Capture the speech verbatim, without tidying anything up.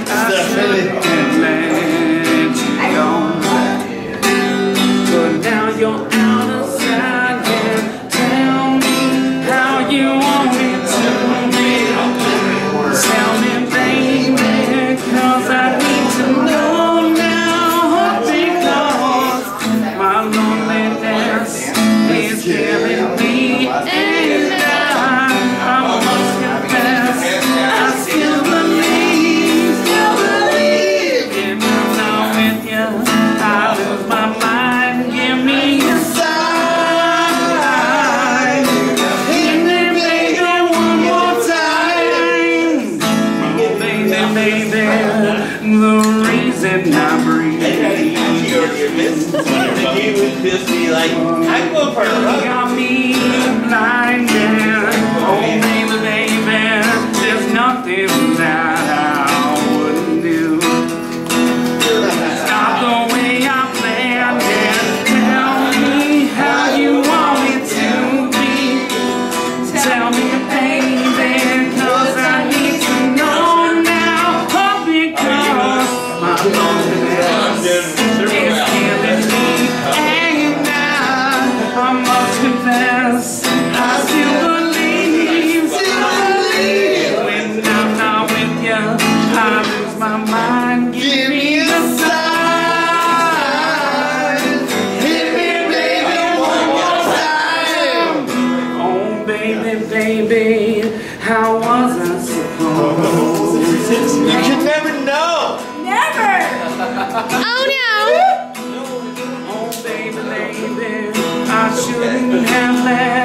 Just be like, I'm going for a run. Got me blinded. Oh, baby, baby, there's nothing that I wouldn't do. It's not the way I planned it. Tell me how you want it to be. Tell me, baby, cause I need to know now. Oh, because my loneliness is killing me. I must confess, I still believe, still believe. When I'm not with you, I lose my mind. Give me a sign. Hit me, baby, one more time. Oh, baby, baby, how was I supposed? You can never know. Never. Oh no. Oh, baby, baby, I shouldn't have left.